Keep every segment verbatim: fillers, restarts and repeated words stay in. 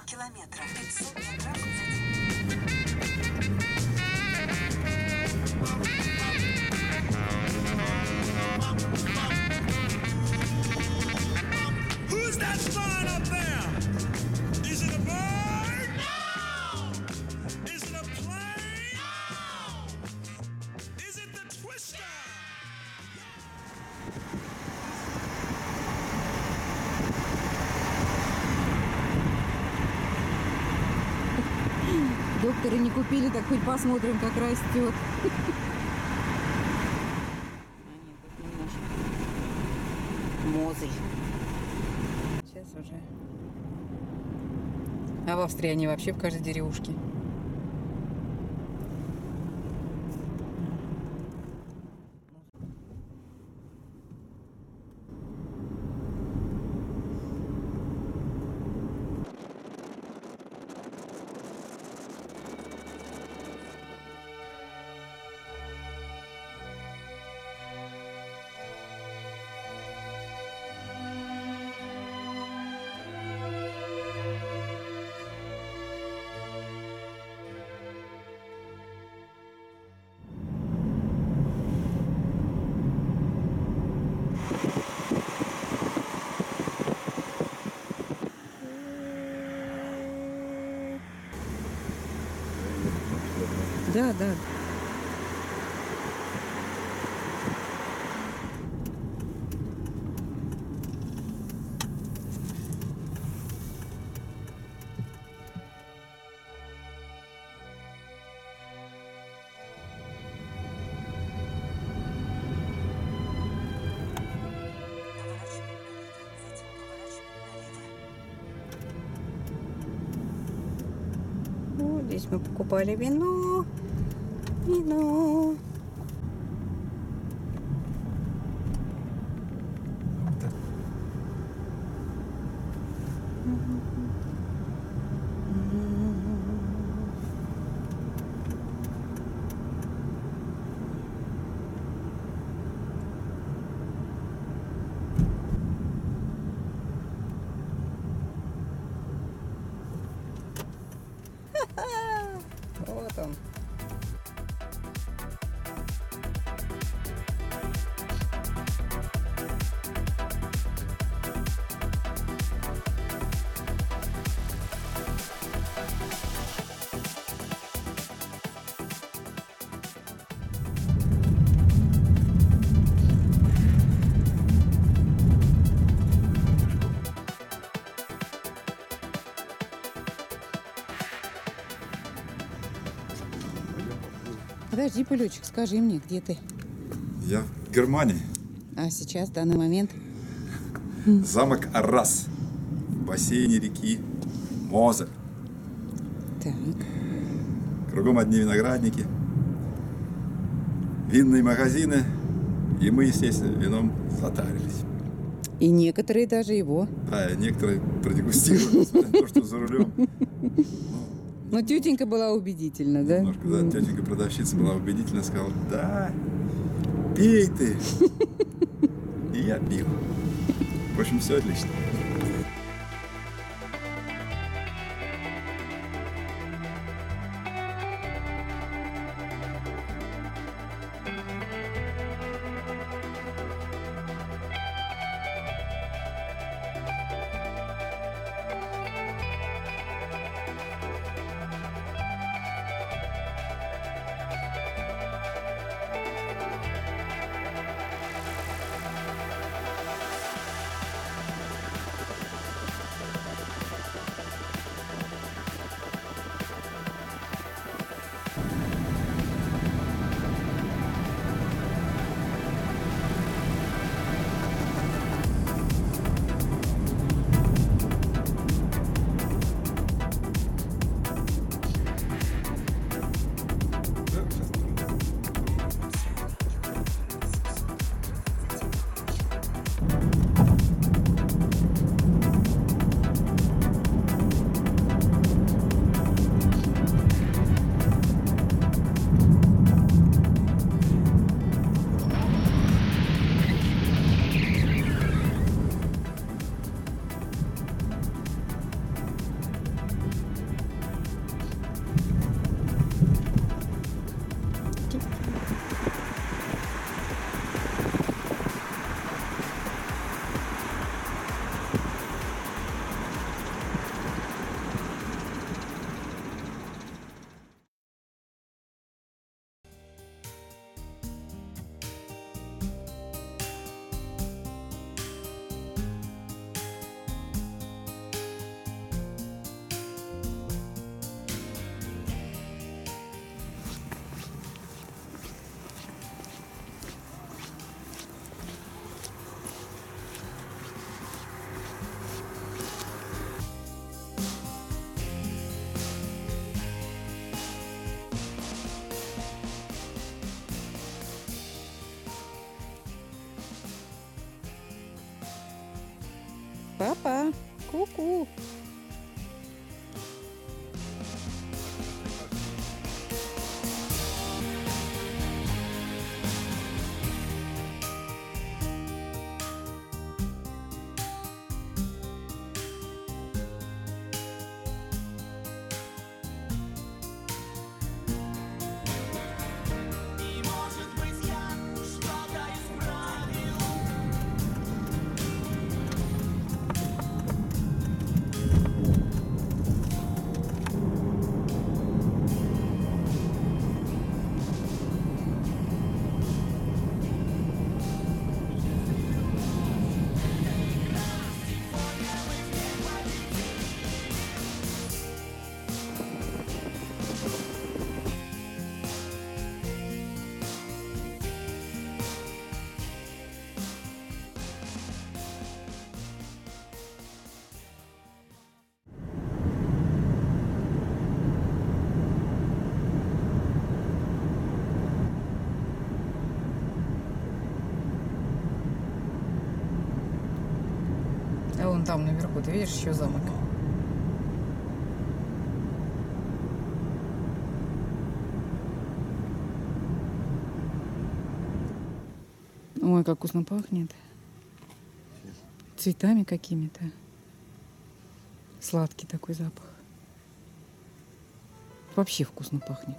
километра пятьсот метров. Who's that flying up there? Is it a bird? No! Is it a plane? No! Is it the Twister? Доктора не купили, так хоть посмотрим, как растет. Мозель. Сейчас уже. А в Австрии они вообще в каждой деревушке. Да, да. Вот здесь мы покупали вино. Вино. Вот он. Подожди, Пылечек, скажи мне, где ты? Я в Германии. А сейчас, в данный момент? Замок Аррас. В бассейне реки Мозель. Так. Кругом одни виноградники. Винные магазины. И мы, естественно, вином затарились. И некоторые даже его. Да, и некоторые продегустировали, несмотря на то, что за рулем. Но тетенька была убедительна, да? Немножко, да, тетенька-продавщица была убедительна, сказала: да, пей ты. И я пил. В общем, все отлично. Ку-ку. И может быть я что-то исправил. А вон там наверху, ты видишь, еще замок. Ой, как вкусно пахнет. Цветами какими-то. Сладкий такой запах. Вообще вкусно пахнет.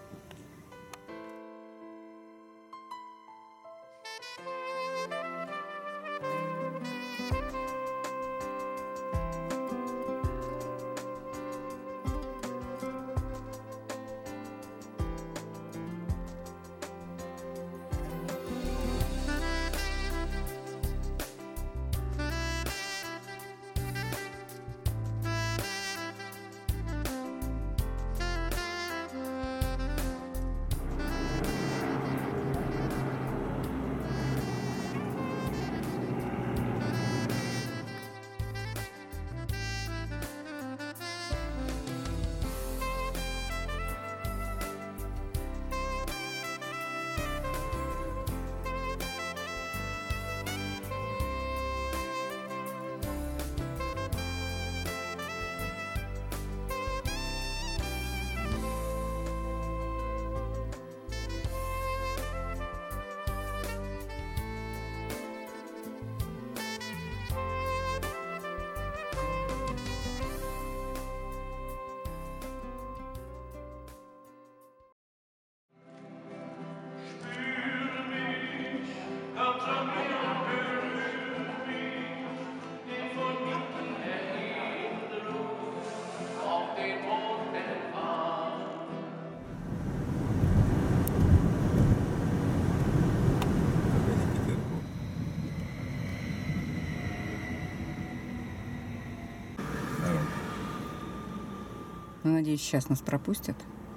Ну, надеюсь, сейчас нас пропустят.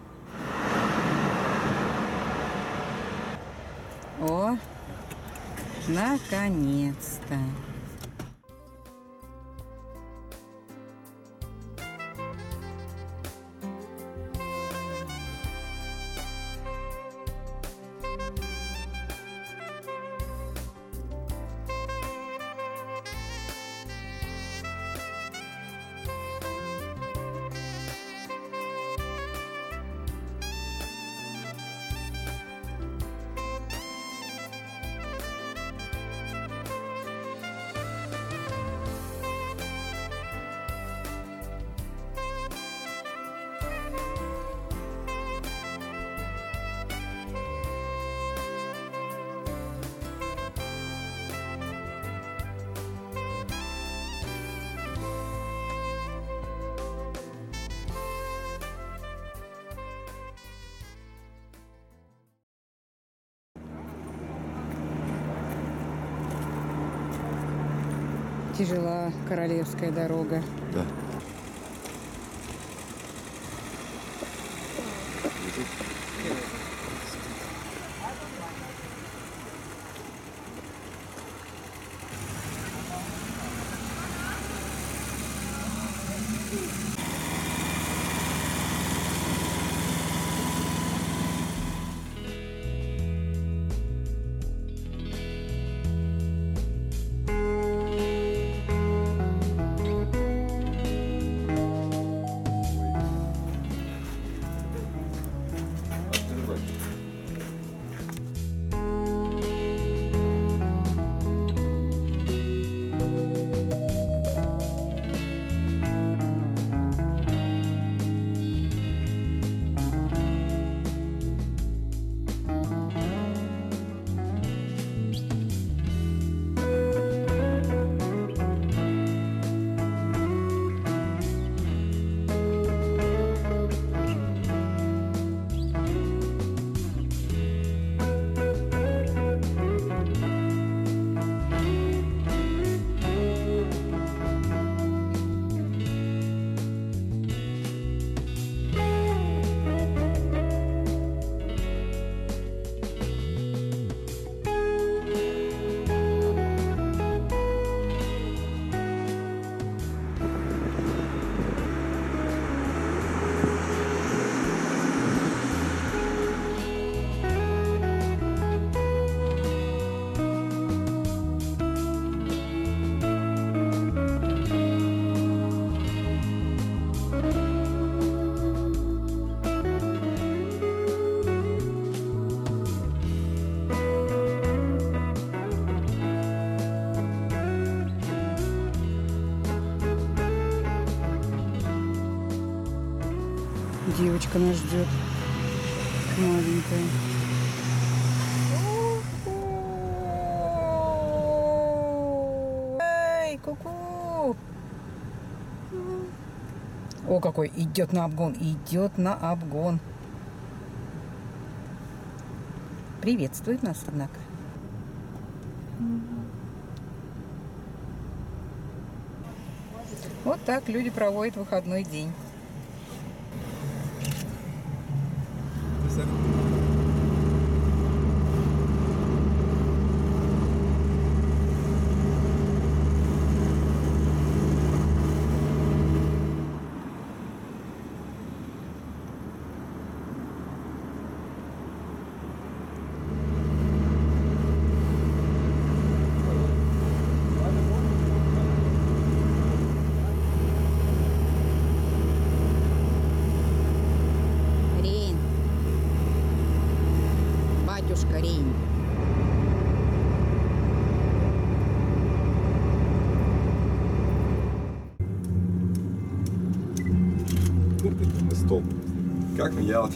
О, наконец-то. Тяжела королевская дорога. Да. Девочка нас ждет. Маленькая. Эй, ку-ку! О, какой идет на обгон, идет на обгон. Приветствует нас, однако. Вот так люди проводят выходной день. Рейн. Батюшка Рейн. На стол. Как в Ялте.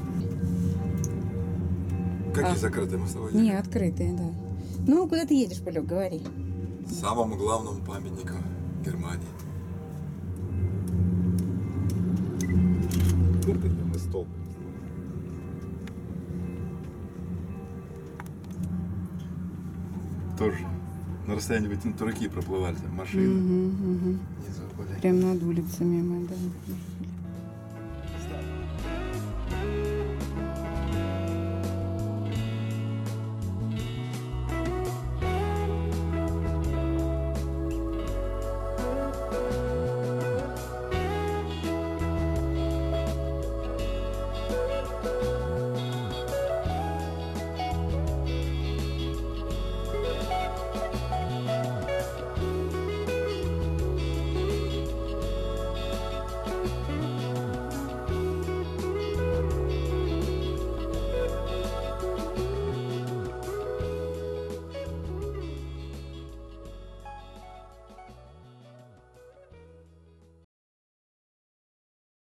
Какие А. закрытые мы с тобой? Не, открытые, да. Ну, куда ты едешь, Полек, говори. Самому главному памятнику Германии. На стол. Тоже на расстоянии вытянутой руки проплывали там машины. Угу, угу. Внизу были. Прям над улицами мы, да.